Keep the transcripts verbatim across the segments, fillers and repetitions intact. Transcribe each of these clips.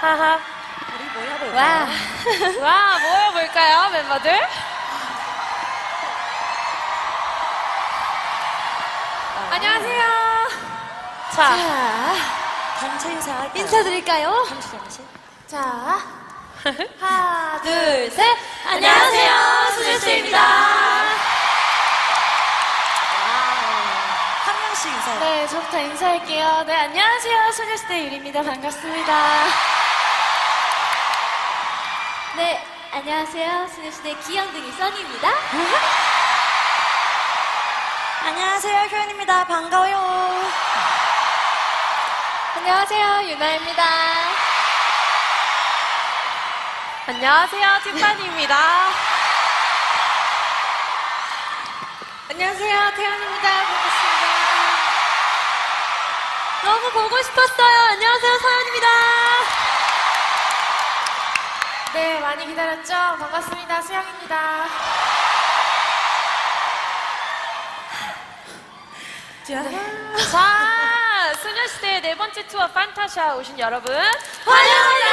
하하. 우리 모여볼까요? 와, 와, 모여볼까요, 멤버들? 아. 안녕하세요. 자, 단체 인사 인사드릴까요? 잠시 잠시. 자, 하나, 둘, 셋. 안녕하세요, 소녀시대입니다. 한 명씩 인사해. 네, 저부터 인사할게요. 네, 안녕하세요. 소녀시대 유리입니다. 반갑습니다. 네, 안녕하세요. 소녀시대 귀염둥이 써니입니다. 안녕하세요, 효연입니다. 반가워요. 안녕하세요. 유나입니다. 안녕하세요, 티파니입니다. 안녕하세요, 태연입니다. 반갑습니다. 너무 보고 싶었어요. 안녕하세요, 서연입니다. 네, 많이 기다렸죠? 반갑습니다. 수영입니다. 자, 소녀시대의 네 번째 투어 판타샤 오신 여러분 환영합니다.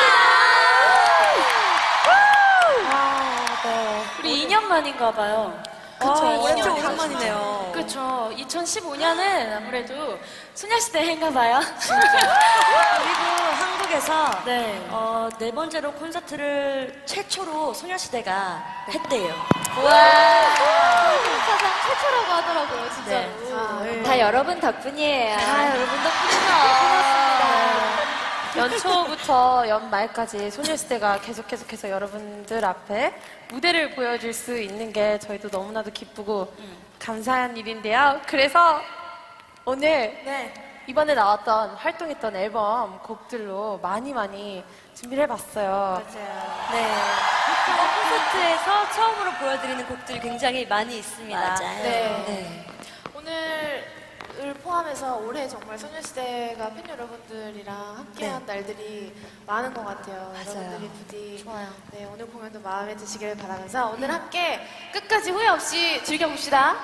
아, 네. 우리 이 년 만인가 봐요. 그쵸, 이 진짜 년 오랜만이네요. 그쵸. 이천십오 년은 아무래도 소녀시대 해인가 봐요. 그리고 한국에서 네. 어, 네 번째로 콘서트를 최초로 소녀시대가 했대요. 와. 사상 최초라고 하더라고요, 진짜로. 네. 아, 네. 다 여러분 덕분이에요. 아, 여러분 덕분이죠. 고맙습니다. 연초부터 연말까지 소녀시대가 계속 계속해서 여러분들 앞에 무대를 보여줄 수 있는 게 저희도 너무나도 기쁘고 감사한 일인데요. 그래서 오늘 네. 이번에 나왔던 활동했던 앨범 곡들로 많이 많이 준비를 해봤어요. 맞아요. 네. 이번 콘서트에서 처음으로 보여드리는 곡들이 굉장히 많이 있습니다. 맞아요. 네. 네. 오늘을 포함해서 올해 정말 소녀시대가 팬 여러분들이랑 함께한 날들이 많은 것 같아요. 맞아요. 여러분들이 부디 좋아요. 네, 오늘 공연도 마음에 드시길 바라면서 오늘 함께 끝까지 후회 없이 즐겨봅시다.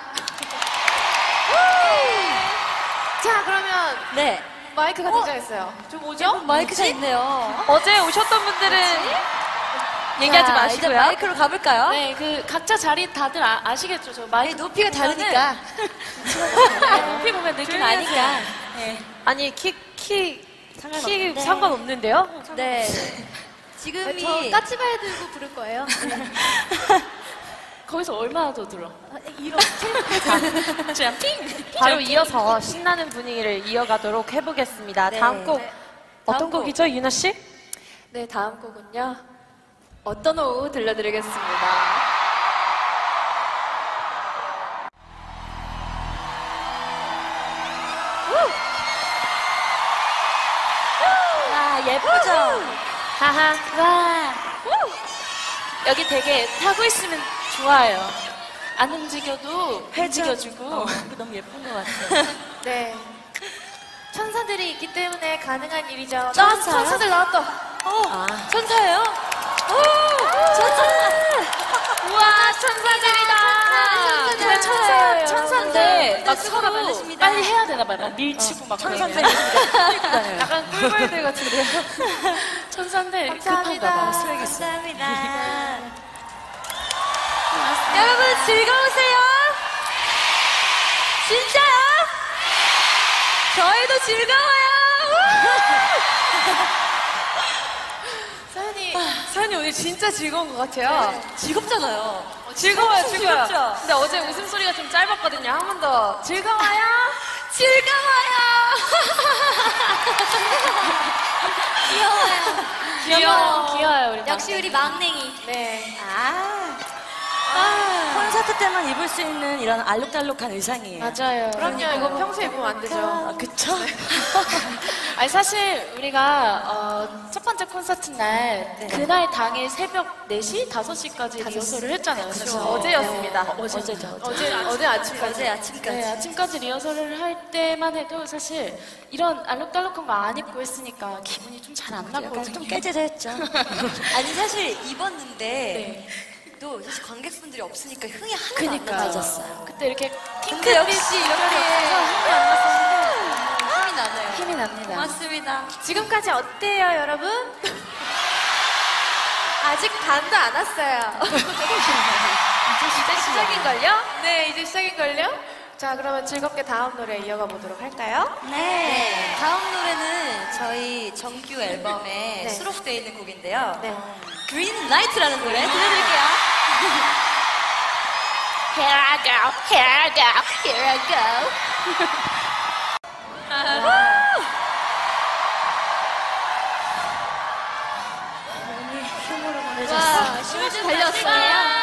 자, 그러면 네. 마이크가 등장했어요. 좀 오죠? 마이크가 있네요. 어제 오셨던 분들은 얘기하지 자, 마시고요. 이제 마이크로 가볼까요? 네, 그 각자 자리 다들 아, 아시겠죠? 저 마이크 높이가 다르니까. 네, 높이 보면 느낌 조용히 아니까. 하세요. 네. 아니 키, 키, 키 상관없는데. 상관없는데요? 네. 저 지금이 까치발 들고 부를 거예요. 거기서 얼마나 더 들어? 이렇게. 그냥 핑! 바로 이어서 신나는 분위기를 이어가도록 해보겠습니다. 네. 다음 곡 네. 어떤 다음 곡. 곡이죠, 유나 씨? 네, 다음 곡은요. 어떤 오후 들려드리겠습니다. 아, 예쁘죠? 하하. 와. 여기 되게 타고 있으면 좋아요. 안 움직여도 움직여주고. 어, 너무 예쁜 것 같아요. 네. 천사들이 있기 때문에 가능한 일이죠. 천사? 천사들 나왔다. 아. 천사예요? 천사! 우와, 천사들이다. 천사들. 천사, 천사인데 막 수고가 서로 많으십니다. 빨리 해야 되나 봐요. 막 밀치고 막 천사인데 그러면. 약간 꿀벌들 같은데요. 천사인데 급한가 봐. 수액 있어. 감사합니다. 여러분 즐거우세요? 진짜요? 저희도 즐거워요. 사연이 사연이 오늘 진짜 즐거운 것 같아요. 즐겁잖아요. 즐거워요, 즐거워요. 즐겁죠? 근데 어제 웃음소리가 좀 짧았거든요. 한 번 더. 즐거워요. 즐거워요. 귀여워요. 귀여워. 귀여워요, 우리. 역시 우리 막냉이. 네. 아. 콘서트 때만 입을 수 있는 이런 알록달록한 의상이에요. 맞아요. 그럼요. 이거 평소에 입으면 안 되죠. 아, 그쵸? 아니 사실 우리가 어, 첫 번째 콘서트 날 네. 그날 당일 새벽 네 시, 다섯 시까지 리허설을 했잖아요. 사실. 그쵸. 어제였습니다. 어, 어제, 어제죠, 어제, 어제 아침까지. 어제 아침까지. 네, 아침까지 리허설을 할 때만 해도 사실 이런 알록달록한 거 안 입고 했으니까 기분이 좀 잘 안 약간 나거든요. 좀 깨지했죠. 아니 사실 입었는데 네. 또 사실 관객분들이 없으니까 흥이 하나도 그니까. 안 나졌어요. 그때 이렇게 근데 역시 이렇게 힘이 안 났었는데 힘이 나네요. 힘이 납니다. 맞습니다. 지금까지 어때요, 여러분? 아직 반도 안 왔어요. 이제 시작인걸요? 네, 이제 시작인걸요? 자, 그러면 즐겁게 다음 노래 이어가 보도록 할까요? 네. 다음 노래는 저희 정규 앨범에 네. 수록되어 있는 곡인데요. 네. Green Light라는 노래 들려드릴게요. Here I go, here I go, here I go. 와, 슈즈 달렸어요.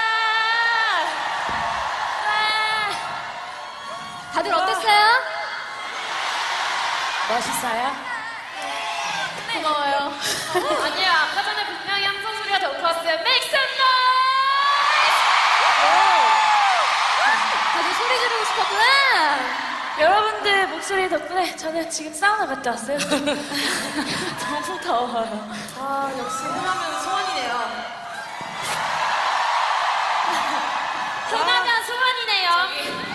다들 어땠어요? 멋있어요? 고마워요. 아니야, 아까 전에 분명히 함성 소리가 더 좋았어요. Make some 다들 소리 지르고 싶었구나. 여러분들 목소리 덕분에 저는 지금 사우나 갔다 왔어요. 너무 더워요. 아, 역시 흥하면 소원이네요. 흥하면 소원이네요.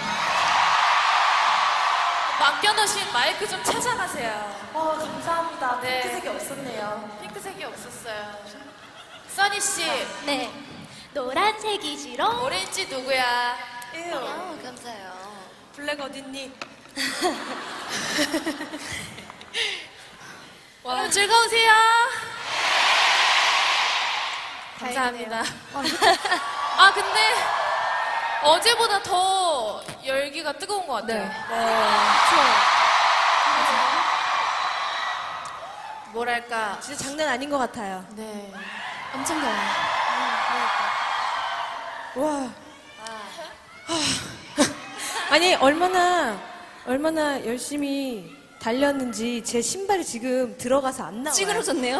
맡겨놓으신 마이크 좀 찾아가세요. 어, 감사합니다. 네. 핑크색이 없었네요. 핑크색이 없었어요. 써니 씨, 네. 노란색이 싫어? 오렌지 누구야? 아, 감사해요. 블랙 어딨니? 오늘 즐거우세요. 감사합니다. 아, 근데 어제보다 더 열기가 뜨거운 것 같아요. 뭐랄까. 진짜 장난 아닌 것 같아요. 네. 엄청 더워요. 와. 아니, 얼마나, 얼마나 열심히 달렸는지 제 신발이 지금 들어가서 안 나와요. 찌그러졌네요.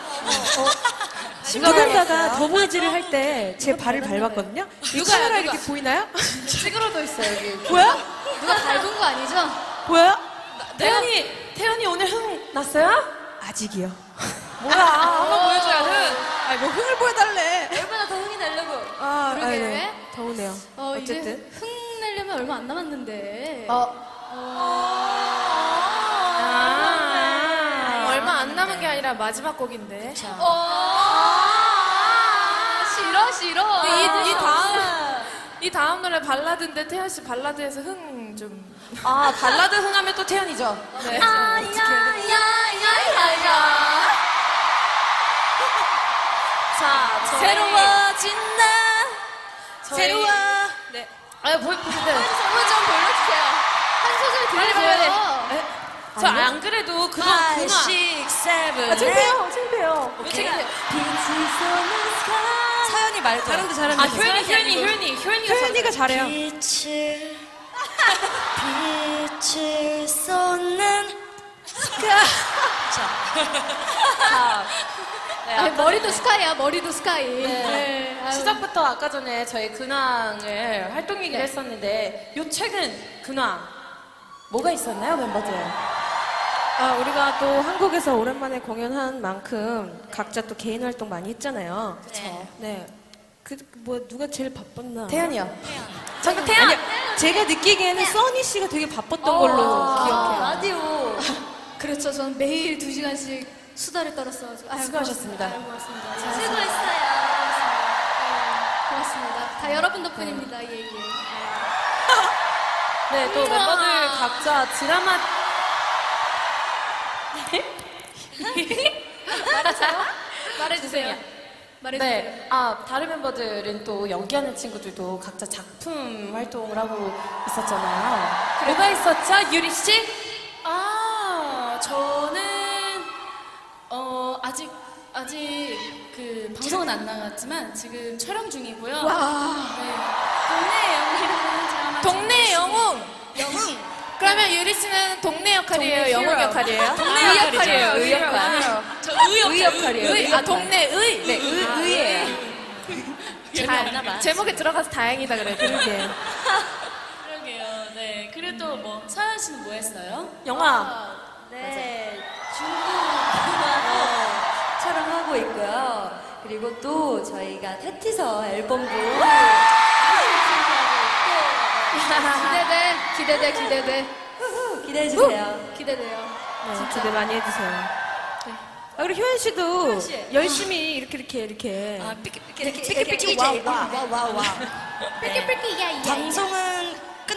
누군가가 더보이즈를 할 때 제 발을 밟았거든요. 누가 카메라 이렇게 보이나요? 찌그러져 있어요, 여기. 보여? 누가 밟은 거 아니죠? 보여? 태연이, 태연이 오늘 흥 났어요? 아직이요. 뭐야, 한번 보여줘야 흥. 아니, 뭐 흥을 보여달래. 얼마나 더 흥이 나려고. 아, 그러게. 아, 네. 더우네요. 어, 어쨌든. 이제 흥 내려면 얼마 안 남았는데. 아. 얼마 안 남은 게 아니라 마지막 곡인데. 아, 싫어, 싫어. 이, 이 다음, 이 다음 노래 발라드인데 태연 씨 발라드에서 흥 좀. 아, 발라드 흥하면 또 태연이죠. 네. 아, 야, 야, 야, 야, 야. 자, 저희- 새로워진다. 저희- 새로워. 네. 아, 보, 보세요. 소문 좀 불러주세요. 한 소절 빨리 들려줘요. 빨리. 저 안 그래도 그거, five, 그거. six, seven, 아, 창피해요, 창피해요. 오케이. 사연이 말고. 잘한다, 잘한다. 아, 효연이, 효연이, 효연이, 효연이가 효연이가 잘해요. 빛을 빛을 쏟는 네, 아니, 아까 머리도 전에- 스카이야, 머리도 스카이. 네. 아유. 시작부터 아까 전에 저희 근황을 활동 얘기를 했었는데 요 최근 근황 뭐가 있었나요, 멤버들? 아, 우리가 또 한국에서 오랜만에 공연한 만큼 각자 또 개인 활동 많이 했잖아요. 네. 네. 그, 뭐, 누가 제일 바빴나? 태연이요. 저도 태연. 아니요, 제가 느끼기에는 써니 씨가 되게 바빴던 걸로 기억해요. 라디오. 그렇죠. 전 매일 두 시간씩 수다를 떨었어가지고. 아유, 수고하셨습니다. 아유, 고맙습니다. 수고했어요. 네, 고맙습니다. 다 여러분 덕분입니다. 예, 예. 네, 또 멤버들 각자 드라마. 말해주세요. 말해주세요. 네, 아 다른 멤버들은 또 연기하는 친구들도 각자 작품 활동을 하고 있었잖아요. 뭐가 있었죠, 유리 씨? 아, 저는 어 아직 아직 그 방송은 안 나갔지만 지금 촬영 중이고요. 네. 동네 영웅이라는 드라마 동네 영웅. 영웅. 그러면 유리 씨는 동네 역할이에요? 동네 영웅 히어로. 역할이에요? 동네 의 역할이에요, 역할이에요. 의 역할. 저 의 역할이에요. 의. 아, 동네 의. 네, 의, 의예요. 재미없나 봐. 제목에 들어가서 다행이다 그래도. 그러게. 그러게요. 네. 그래도 뭐 서연 씨는 뭐 했어요? 영화. 네, 중국 드라마 촬영하고 있고요. 그리고 또 저희가 테티서 앨범도 기대돼, 기대돼, 기대돼. 기대해 주세요. 기대돼요. 네, 기대 많이 해주세요. 아, 그리고 효연 씨도 효연 씨. 열심히 이렇게 이렇게 이렇게. 아, 삐끼, 삐끼, 이렇게, 삐끼, 이렇게, 삐끼, 이렇게, 와, 와, 와, 와, 와. 네. 삐끼, 야, 야. 방송은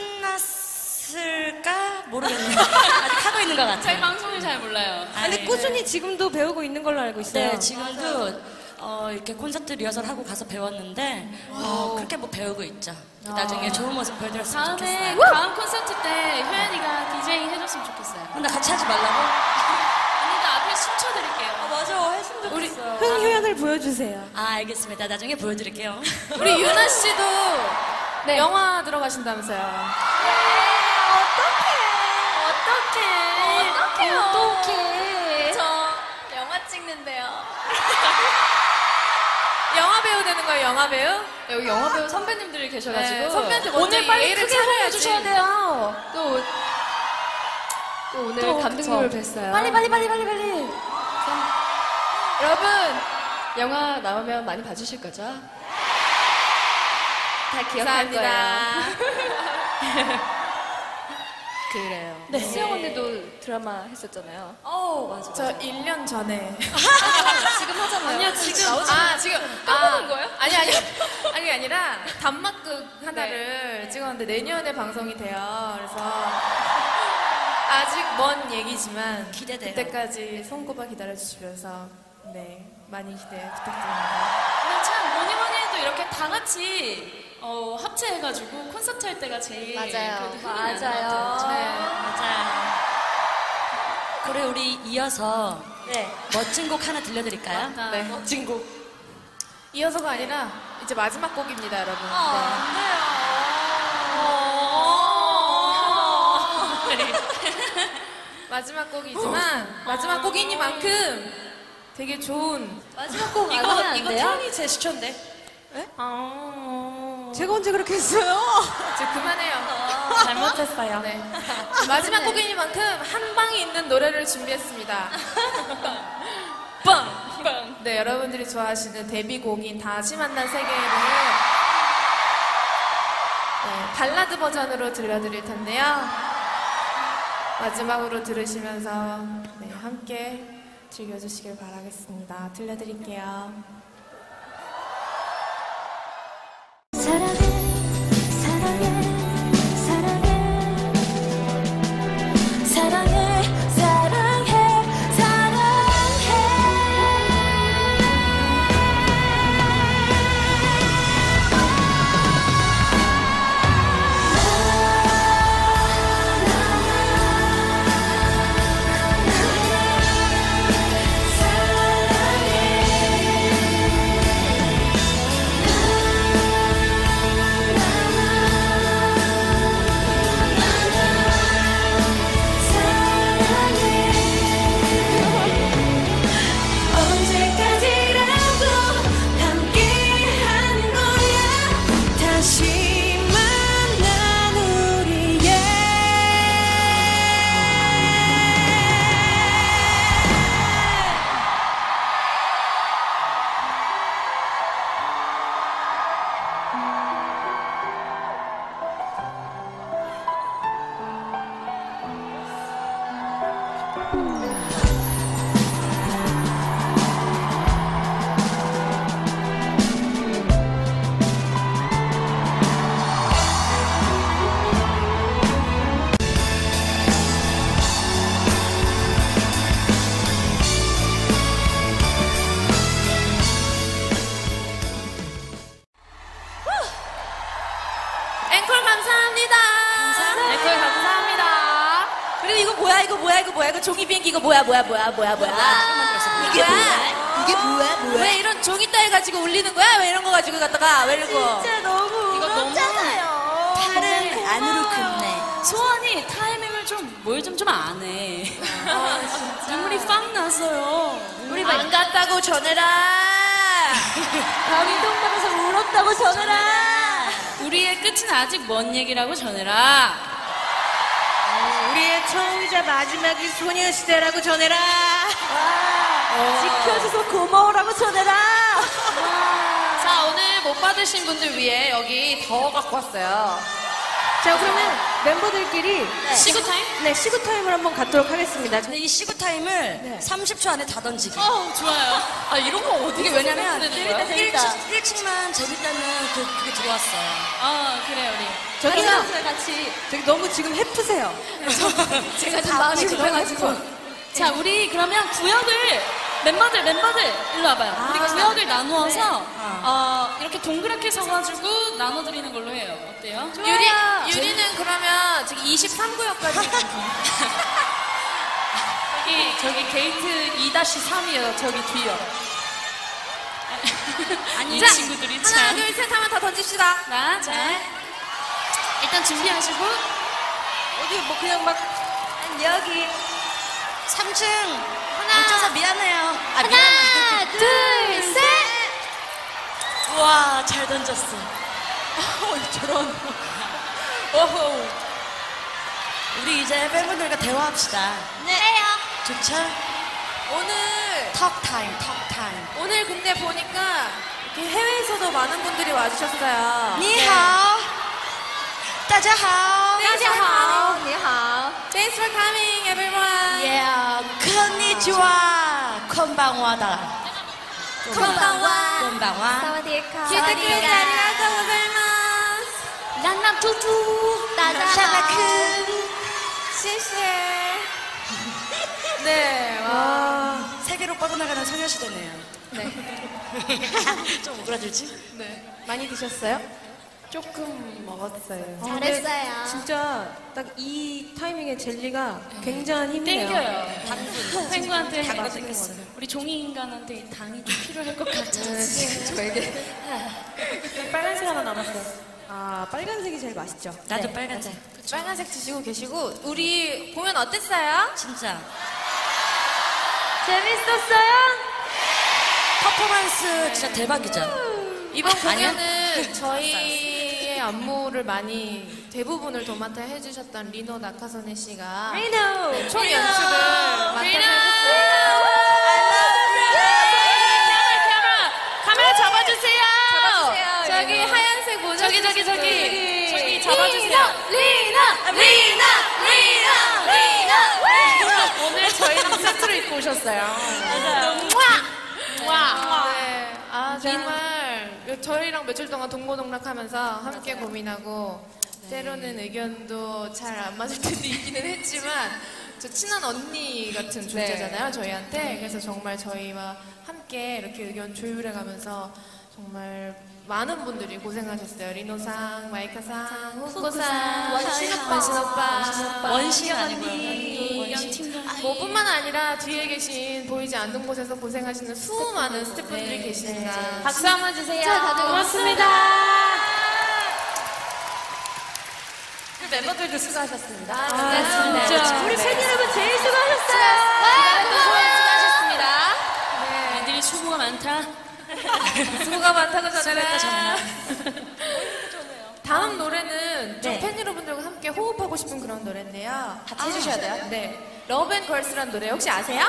끝났을까? 모르겠네요. 아직 하고 있는 것 같아요. 저희 방송을 잘 몰라요. 아, 근데 꾸준히 지금도 배우고 있는 걸로 알고 있어요. 네, 지금도 어, 이렇게 콘서트 리허설 하고 가서 배웠는데 어, 그렇게 뭐 배우고 있죠. 나중에 좋은 모습 보여드렸으면 다음에 좋겠어요. 다음 콘서트 때 효연이가 디제잉 해줬으면 좋겠어요. 근데 같이 하지 말라고? 언니가 앞에 춤춰드릴게요. 아, 맞아. 했으면 좋겠어요. 흥 효연을 보여주세요. 아, 알겠습니다. 나중에 보여드릴게요. 우리 유나 씨도 영화 들어가신다면서요. 어떡해. 어떡해. 저 영화 찍는데요. 영화 배우 되는 거예요, 영화 배우? 여기 영화 배우 선배님들이 계셔가지고 네, 선배한테 먼저 오늘 빨리 예의를 크게 차려야지. 보여주셔야 돼요. 또, 또 오늘 또, 감독님을 그쵸. 뵀어요. 빨리, 빨리, 빨리, 빨리, 빨리. 여러분 영화 나오면 많이 봐주실 거죠? 다 기억할 거예요. 감사합니다. 그래요. 네. 수영 언니도 드라마 했었잖아요. 어, 맞아. 저 일 년 전에. 지금 하잖아요. 아니요, 지금. 아, 지금. 까먹은 거예요? 아니, 아니. 아니, 그게 아니라 단막극 하나를 찍었는데 내년에 방송이 돼요. 그래서 아직 먼 얘기지만 기대돼요. 그때까지 손꼽아 기다려주시면서 네, 많이 기대 부탁드립니다. 근데 참 뭐니 뭐니 해도 이렇게 다 같이 어, 합체해가지고 콘서트 할 때가 제일 맞아요. 그래도 흥이 나는 것 맞아요. 같아요. 네. 맞아요. 그래, 우리 이어서 네. 멋진 곡 하나 들려드릴까요? 네. 멋진 곡. 이어서가 아니라 이제 마지막 곡입니다, 여러분. 네. 마지막 곡이지만 마지막 곡이니만큼 되게 좋은 마지막 곡 안 이거, 하면 안 이거 돼요? 태연이 제스처인데. 제가 언제 그렇게 했어요? 이제 그만해요. 잘못했어요. 네. 마지막 곡이니만큼 한 방에 있는 노래를 준비했습니다. 빵! 빵! 네, 여러분들이 좋아하시는 데뷔곡인 다시 만난 세계를 네, 발라드 버전으로 들려드릴 텐데요. 마지막으로 들으시면서 네, 함께 즐겨주시길 바라겠습니다. 들려드릴게요. 사랑해 사랑해 사랑해 사랑해 사랑해 언제까지라도 함께하는 거야 다시 만난 우리의 앵콜 감사합니다. 앵콜 감사합니다. 그리고 이거 뭐야, 이거 뭐야, 이거 뭐야, 이거 종이 비행기 이거 뭐야, 뭐야, 뭐야, 뭐야, 뭐야. 이게 뭐야? 이게 뭐야, 뭐야? 왜 이런 종이 따위 가지고 울리는 거야? 왜 이런 거 가지고 갖다가 왜 이런 거? 진짜 너무 이거 너무 팔은 안으로 긋네. 소원이 타이밍을 좀 뭘 좀 좀 안 해. 눈물이 빵 났어요. 우리 안 갔다고 전해라. 감동받아서 울었다고 전해라. 우리의 끝은 아직 먼 얘기라고 전해라. 우리의 처음이자 마지막이 소녀시대라고 전해라. 지켜줘서 고마워라고 전해라. 자, 오늘 못 받으신 분들 위해 여기 더 갖고 왔어요. 자, 그러면 멤버들끼리 시구 타임? 네, 시구 타임을 한번 갖도록 하겠습니다. 근데 이 시구 타임을 네. 삼십 초 안에 다 던지기. 어, 좋아요. 아, 이런 거 어떻게 왜냐면 되는 거야? 일 층, 일 층만 재밌다는 그, 그게 들어왔어요. 아, 그래, 우리. 저기요, 같이. 저기 너무 지금 해프세요. 제가 좀 마음이 급해가지고. 자, 우리 그러면 구역을, 멤버들, 멤버들, 일로 와봐요. 우리 구역을 나누어서, 어, 이렇게 동그랗게 서가지고 나눠드리는 걸로 해요. 어때요? 유리, 유리는 그러면 저기 이십삼 구역까지. 저기, 저기 게이트 이 삼이요. 저기 뒤요. 아니, 이 자, 친구들이 참. 하나, 둘, 셋 하면 다 던집시다. 자, 자. 일단 준비하시고. 어디 뭐 그냥 막 여기. 삼 층. 못 쳐서 미안해요. 아, 미안해요. 하나, 둘, 셋. 우와, 잘 던졌어. 저런. 오호. 우리 이제 팬분들과 대화합시다. 네. 좋죠? 오늘, 턱 타임, 턱 타임. 오늘 근데 보니까 이렇게 해외에서도 많은 분들이 와주셨어요. 니하오. 따자하오. 大家好. 你好. Thanks for coming, everyone. 예, konnichiwa. 콘방와다. 콘방와. 콘방와. 萨瓦迪卡. 来てくれてありがとうございます。 란남 투투. 大家好. 샤라크. 谢谢. 네, 와. 세계로 뻗어나가는 소녀시대네요. 네. 좀 오그라들지? 많이 드셨어요? 조금 먹었어요. 잘했어요. 진짜 딱 이 타이밍에 젤리가 굉장히 힘내요. 땡겨요. 당분. 팬구한테 당근 맞아. 땡겼어. 우리 종이 인간한테 이 당이 좀 필요할 것 같아. 저에게 빨간색 하나 남았어요. 아, 빨간색이 제일 맛있죠. 나도 빨간색. 빨간색 드시고 계시고, 우리 공연 어땠어요? 진짜. 재밌었어요? 퍼포먼스 진짜 대박이죠? 이번 아니요? 공연은 저희의 안무를 많이 대부분을 도맡아 해주셨던 리노 나카소네 씨가 리노. 총 연출을 맡아서 해주셨어요. 카메라 잡아주세요. 잡아주세요. 저기 하얀색 모자 저기, 저기, 쓰신 저기. 분. 저기 잡아주세요. 리노! 리노! 리노! 리노! 오늘 저희랑 세트로 입고 오셨어요. 와! 네. 아, 정말 저희랑 며칠 동안 동고동락하면서 함께 고민하고 때로는 의견도 잘 안 맞을 때도 있기는 했지만 저 친한 언니 같은 존재잖아요, 저희한테. 그래서 정말 저희와 함께 이렇게 의견 조율해가면서 정말 많은 분들이 고생하셨어요. 리노상, 마이카상, 후코상, 원신 오빠, 원신 오빠, 원신 아니고요. 원신. 뭐 뿐만 아니라 뒤에 계신 보이지 않는 곳에서 고생하시는 수많은 스태프분들이 계시니까 박수 한번 주세요. 자, 다들 고맙습니다. 멤버들도 수고하셨습니다. 아, 진짜. 우리 팬 여러분 제일 수고하셨어요. 수고하셨습니다. 애들이 수고가 많다. 수고가 많다고 수고했다, 전해라. 정말. 다음 노래는 좀 네. 팬 여러분들과 함께 호흡하고 싶은 그런 노래인데요. 같이 해주셔야 돼요. 네. 러브 앤 걸스라는 노래 혹시 아세요?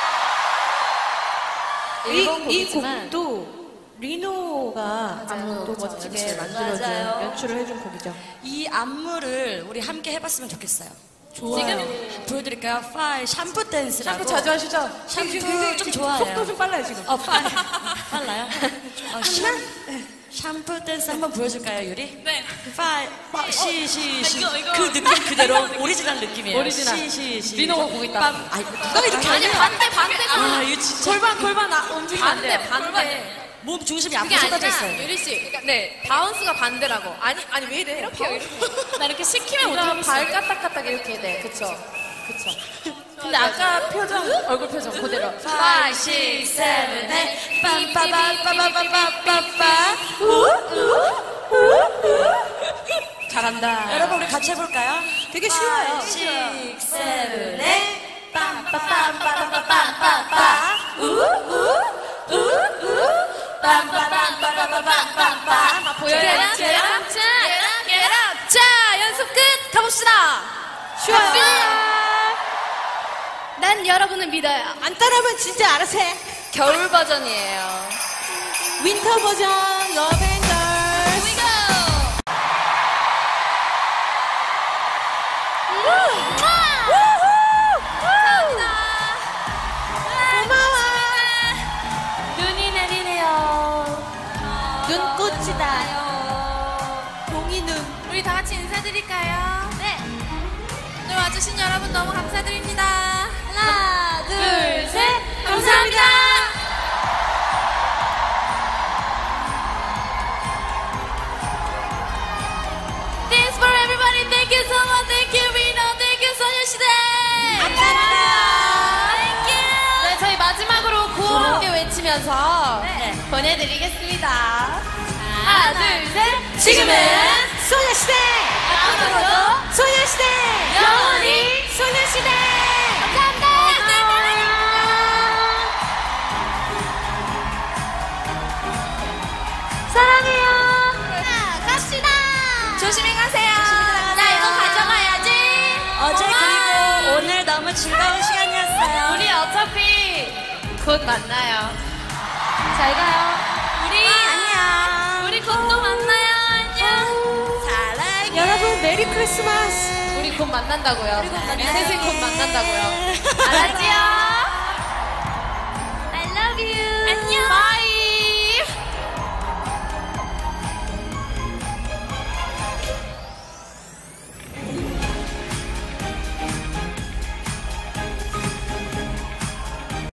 이, 이 곡도 리노가 또 멋지게 만들어준 맞아요. 연출을 해준 곡이죠. 이 안무를 우리 함께 해봤으면 좋겠어요. 좋아요. 지금 보여드릴까요? 파이 샴푸 댄스라고. 샴푸 자주 하시죠? 샴푸 좀 좋아해요. 속도 좀 빨라요, 지금. 어, 파이. 빨라요? 어, 샴, 샴푸 댄스 한번 보여줄까요, 유리? 네. 파이, 시, 시, 시. 이거, 이거. 그 느낌 그대로 오리지널 느낌이에요. 오리지널. 시, 시, 시. 리노가 보고 있다. 빰. 아니, 누가 이렇게 아니, 하냐? 반대, 반대. 아, 이거 진짜. 골반, 골반 아, 움직이면 안 돼요. 반대, 반대. 몸 중심이 그게 앞으로 쏟아져 아니라, 있어요. 유리 씨. 그러니까, 네. 바운스가 반대라고. 아니, 아니, 왜 이래? 이렇게. 나 이렇게 시키면 이거 못하겠어. 발 까딱까딱 이렇게 돼. 그쵸? 그쵸? 근데 아까 표정, 얼굴 표정 그대로. 오, 육, 칠, 팔, 빰빠바빠바바바바빠. 잘한다. 여러분, 우리 같이 해볼까요? 되게 쉬워요. 오, 육, 칠, 팔, 빰빠빰빠바바바바빠. 빰빠빰빠바바바빠. 보여요? 계란, 계란, 자, 계란. 자, 연습 끝! 가봅시다! 쉬워요. 난 여러분을 믿어요. 안 따라하면 진짜 알아서 해. 겨울 버전이에요. 윈터 버전, 러브 앤 걸스. 눈꽃이다. 동이눈. 우리 다 같이 인사드릴까요? 네. 오늘 와주신 여러분 너무 감사드립니다. 하나, 둘, 셋. 감사합니다. Thanks for everybody. Thank you so much. Thank you, Rino. Thank you, 소녀시대. 감사합니다. Thank you. 네, 저희 마지막으로 구호 함께 외치면서 네. 보내드리겠습니다. 하나, 둘, 셋. 지금은 소녀시대! 앞으로도 소녀시대! 영원히 소녀시대! 감사합니다. 사랑해요! 갑시다. 조심히 가세요. 나 이거 가져가야지. 어제 엄마. 그리고 오늘 너무 즐거운 시간이었어요. 우리 어차피 곧 만나요. 잘 가요. 우리 안녕. 우리 곧 또 만나요. 안녕. 사랑해. 여러분, 메리 크리스마스! 우리 곧 만난다고요. 우리 셋이 곧 만난다고요. 알았지요? I love you. 안녕. 바이.